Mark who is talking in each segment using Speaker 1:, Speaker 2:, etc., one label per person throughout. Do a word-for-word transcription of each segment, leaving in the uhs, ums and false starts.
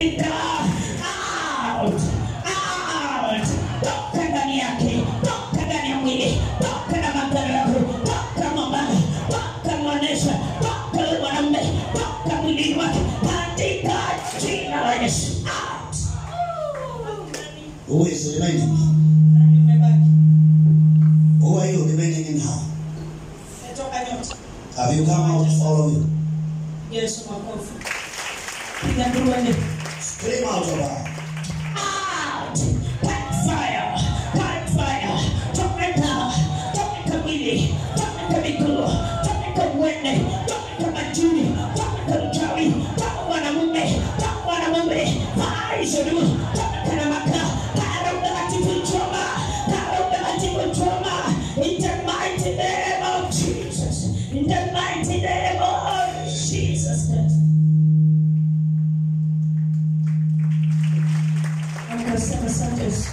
Speaker 1: out, out, toka ndani yake, toka ndani ya mwili, toka na madhara, toka mama, toka mwanesha, toka mwanamume, toka mwili wake, katika jina la Yesu. Out.
Speaker 2: Who is remaining? Who are you remaining in now? Have you come out, all of you?
Speaker 1: Yes, my coffee.
Speaker 2: Scream out of her.
Speaker 1: Out! Catch fire! Catch fire! Tomeka! Tomeka mwili! Tomeka miguu! Tomeka mwene! Tomeka majuni! Tomeka mchawi! Tomeka mwanamume! Tomeka mwanamume! Faizuru! Tomeka na maka! Karo mtakatifu choma! Karo mtakatifu choma! In the mighty name of Jesus! In the mighty name of Jesus Christ! Sema asante Yesu.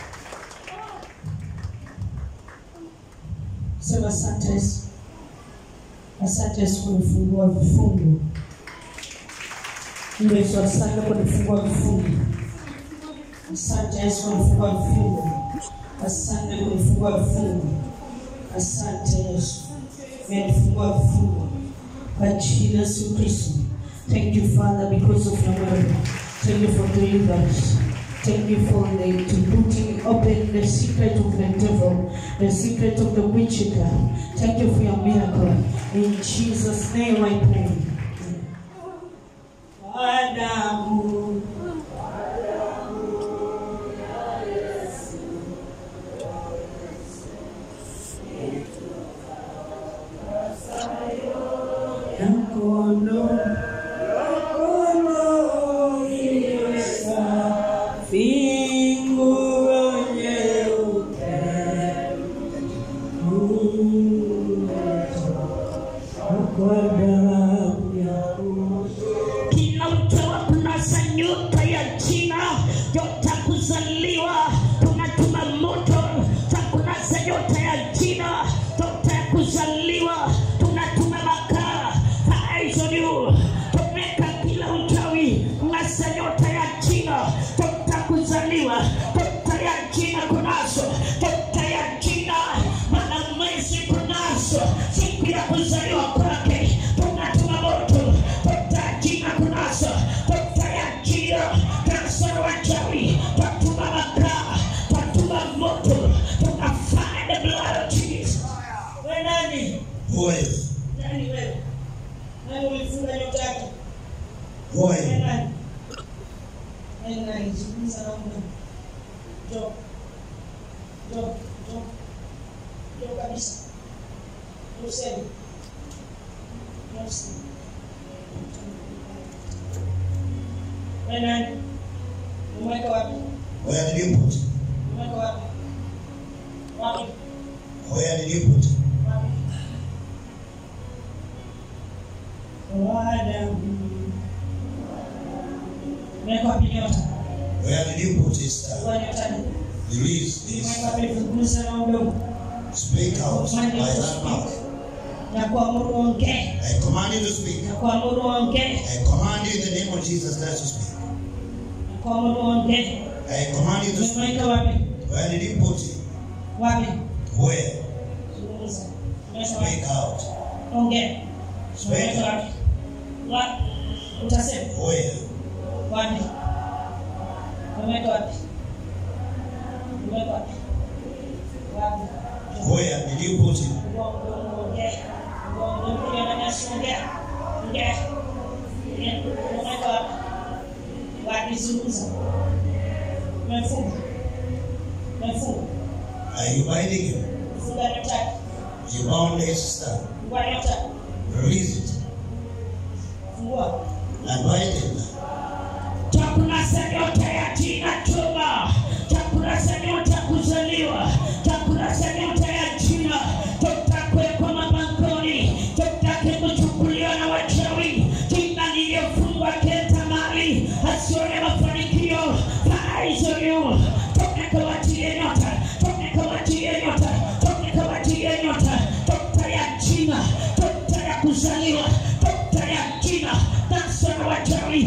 Speaker 1: Sema asante Yesu. Asante Yesu kunifungua vifungo. Yesu asante kunifungua vifungo. Asante Yesu kunifungua vifungo. Asante kunifungua vifungo. Asante Yesu. Kunifungua vifungo. Kwa jina la Yesu Kristo. Thank you Father because of your word. Thank you for deliverance. Thank you for the, to putting open the secret of the devil, the secret of the witchcraft. Thank you for your miracle. In Jesus' name I pray. Adamu.
Speaker 2: Where did you put it? Where did you put it? Where did you put his star? Release this. Speak out by that mouth. I command you to speak. I command you in the name of Jesus Christ to speak. I command you to speak. Where did you put it? Where? Speak out. Speak out. Where? Where did you put it? Are you binding him? You bound his star. Release it. And bind him now.
Speaker 1: Chakula senyote ya jina chuma. Chakula senyote ya kuzaliwa. Chakula senyote ya jina. Tutakwekwa mabangoni. Tutake kuchukuliwa na wachawi. Jina liliyofungwa keta mali. Asione mafanikio. Paizo yu. Tumekawatie nyota. Tumekawatie nyota. Tumekawatie nyota. Tota ya jina. Tota ya kuzaliwa. Tota ya jina. Dansa na wachawi.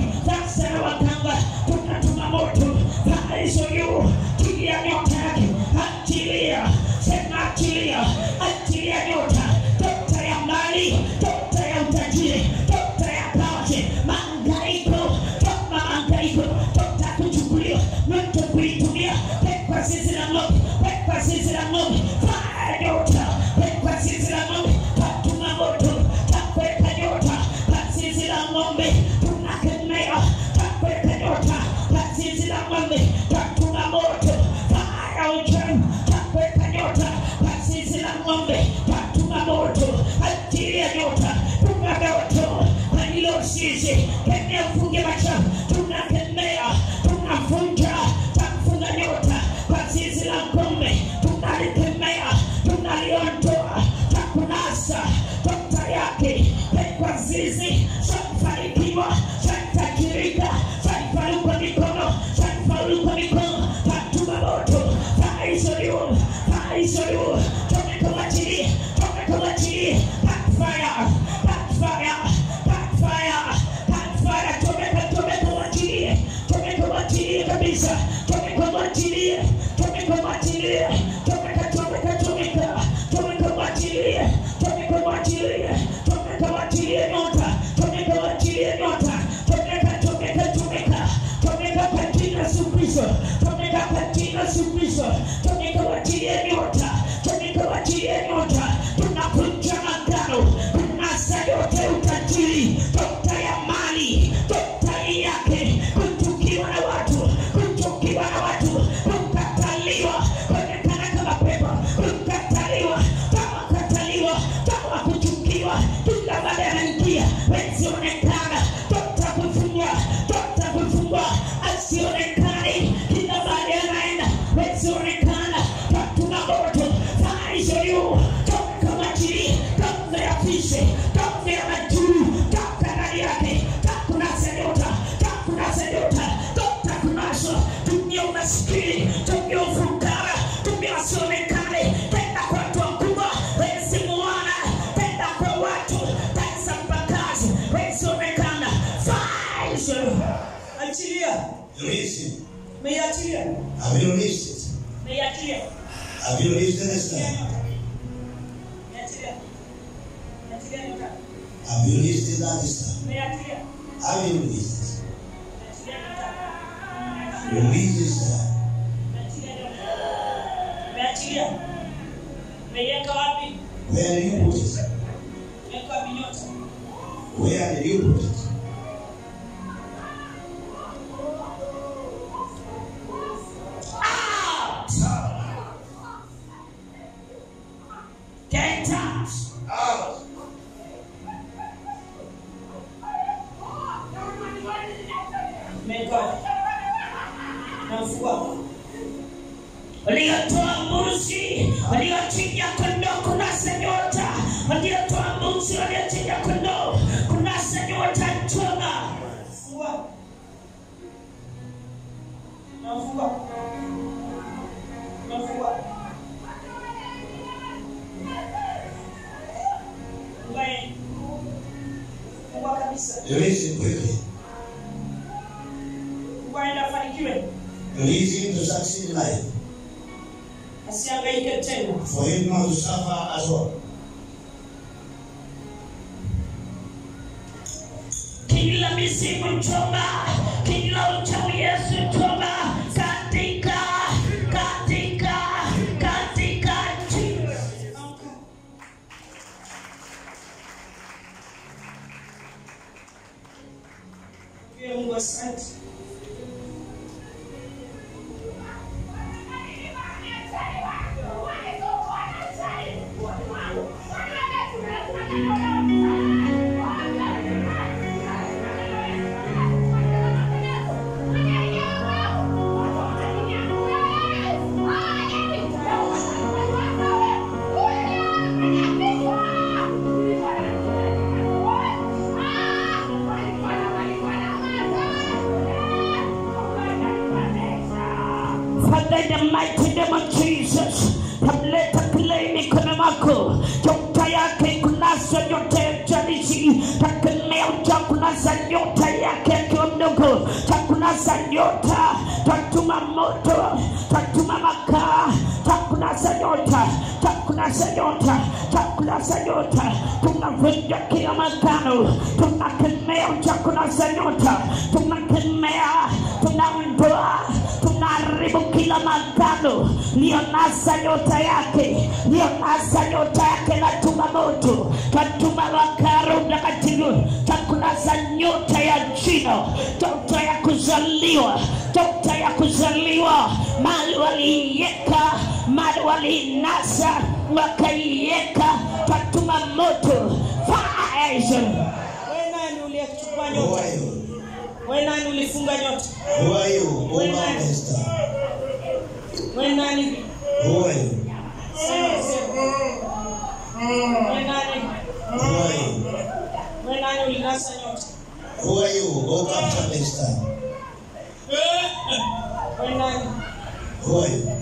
Speaker 1: Achilia.
Speaker 2: Release it.
Speaker 1: Meachilia.
Speaker 2: Have you released it?
Speaker 1: Meachilia.
Speaker 2: Have you released it this time?
Speaker 1: Meachilia. Meachilia nyota.
Speaker 2: Have you released it that this time?
Speaker 1: Meachilia.
Speaker 2: Have you released it?
Speaker 1: Meachilia nyota.
Speaker 2: Release this time.
Speaker 1: Meachilia nyota. Meachilia. Meyeka wapi?
Speaker 2: Where did you put it?
Speaker 1: Meyeka wapi nyota?
Speaker 2: Where did you put it?
Speaker 1: Get out!
Speaker 2: Out!
Speaker 1: May God. Nafua. Waliotoa mbuzi, waliochinja kondoo, kunasa nyota. Waliotoa mbuzi, waliochinja kondoo, kunasa nyota choma. Nafua. Nafua. Nafua. Mbaye. Nafua kabisa.
Speaker 2: Release it quickly.
Speaker 1: Mbaye nafanikiwe.
Speaker 2: Release him to succeed in life.
Speaker 1: Asihangaike tena.
Speaker 2: For him not to suffer as well.
Speaker 1: Kila misimu choma, kila uchawi Yesu choma, katika, katika, katika Jesus. Mungu asante. Father, in the mighty name of Jesus, tableta kile mikono mwako, nyota yake kunasa nyota ya jalisi, takemea utakunasa nyota yake akiwa mdogo, takunasa nyota, tatuma moto, tatuma makaa, takunasa nyota, takunasa nyota, takunasa nyota, tunavunja kila makano, tunakemea utakunasa nyota, tunakemea, tunaondoa, tunaharibu kila magano lionasa nyota yake, lionasa nyota yake na tuma moto, tatuma wakaro mtakatifu, takunasa nyota ya jino, nyota ya kuzaliwa, nyota ya kuzaliwa, mali waliieka, mali waliinasa, wakaieka, tatuma moto, fire. Wewe nani uliyechukua nyota? Wewe nani ulifunga nyota?
Speaker 2: Who are you? Who
Speaker 1: Wewe
Speaker 2: are
Speaker 1: nani?
Speaker 2: you?
Speaker 1: Wewe nani?
Speaker 2: Who are you?
Speaker 1: Sema sema. Wewe nani?
Speaker 2: Who are you?
Speaker 1: Wewe nani ulinasa nyota?
Speaker 2: Who are you? Go capture this time.
Speaker 1: Wewe nani?
Speaker 2: Who are you?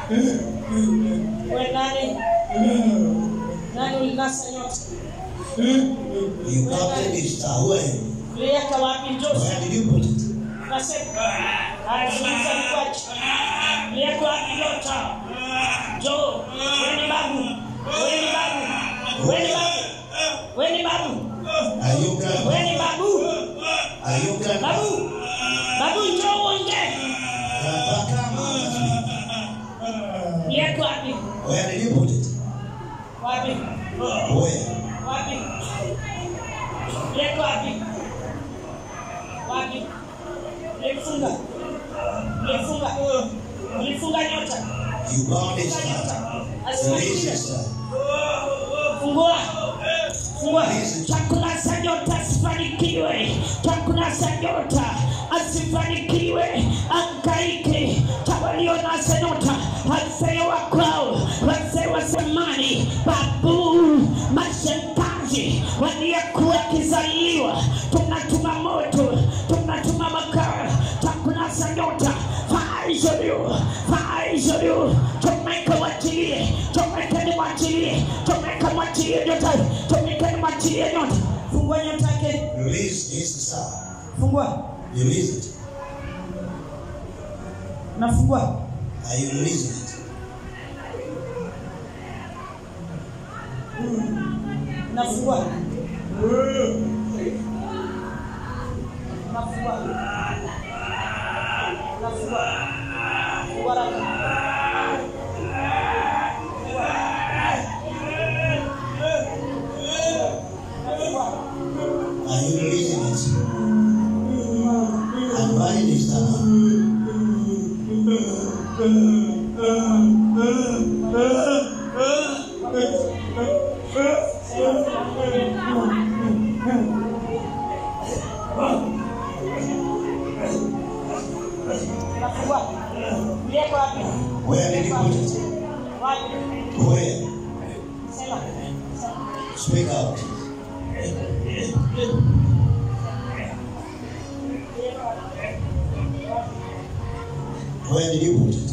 Speaker 1: Wewe nani? Nani ulinasa nyota?
Speaker 2: You captured this star. Who are you?
Speaker 1: Uliweka wapi Joseph?
Speaker 2: Where did you put it?
Speaker 1: Nasema. Alizungumza mkwachi. Uliweka wapi nyota? Jo, wewe ni babu. Wewe ni babu. Wewe ni babu. Wewe ni babu.
Speaker 2: Are you grandpa?
Speaker 1: Wewe ni babu.
Speaker 2: Are you grandpa?
Speaker 1: Babu. Babu njoo uongee.
Speaker 2: Grandpa, come on.
Speaker 1: Uliweka wapi?
Speaker 2: Where did you put it?
Speaker 1: Wapi?
Speaker 2: Where?
Speaker 1: Wapi? Uliweka wapi? Wapi? Ulifunga. Ulifunga. Ulifunga nyota.
Speaker 2: You bound this star. Release this star.
Speaker 1: Fungua. Fungua. Chakula sa nyota asifanikiwe. Chakula sa nyota asifanikiwe. Angaike. Tawalio na sa nyota. Wazee wa kwao. Wazee wa zamani. Babu. Mashangazi. Waliyekuwa kizaliwa. Tunatuma moto. Tunatuma makara. Chakula sa nyota. Faizo yu. Faizo yu. Tumeka wachilie. Tumeka ni wachilie. Tumeka wachilie nyota. Tumeka ni wachilie nyota. Fungua nyota yake.
Speaker 2: Release this star.
Speaker 1: Fungua.
Speaker 2: Release it.
Speaker 1: Nafungua.
Speaker 2: Are you releasing it?
Speaker 1: Nafungua. Nafungua. Nafungua. Waraka.
Speaker 2: Are you releasing it? And why this time? Where did you put it? Where? Speak out. Where did you put it?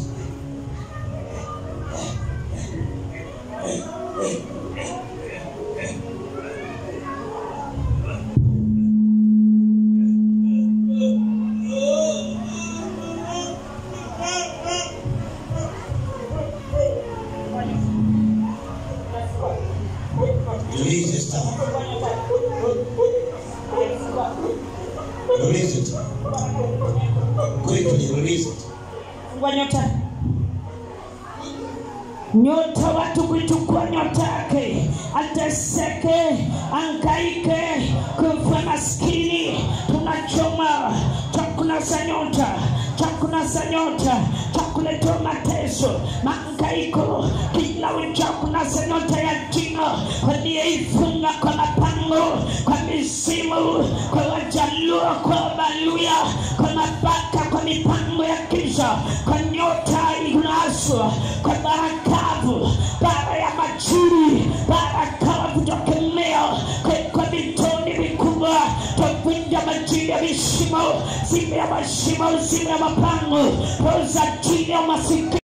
Speaker 2: Release this time. Release it. Quickly release it.
Speaker 1: Nyota. Nyota watu kuchukua nyota yake. Ateseke, angaike, kufa maskini. Tunachoma chakula za nyota. Chakula za nyota. Chakuleta mateso. Mangaiko. Kila chakula za nyota ya jina. Waliyeifunga kwa mapango. Kwa misimu. Kwa wajaluo. Kwa baluya. Kwa mabaka. Kwa mipango ya kisha. Kwa nyota inaswa. Kwa barakavu. Bara ya majuri. Barakavu tokemea. Kwa, kwa mitoni mikubwa. Tuvunja majiri ya mishimo. Zime ya mashimo. Zime ya mapango. Roza chini ya masikini.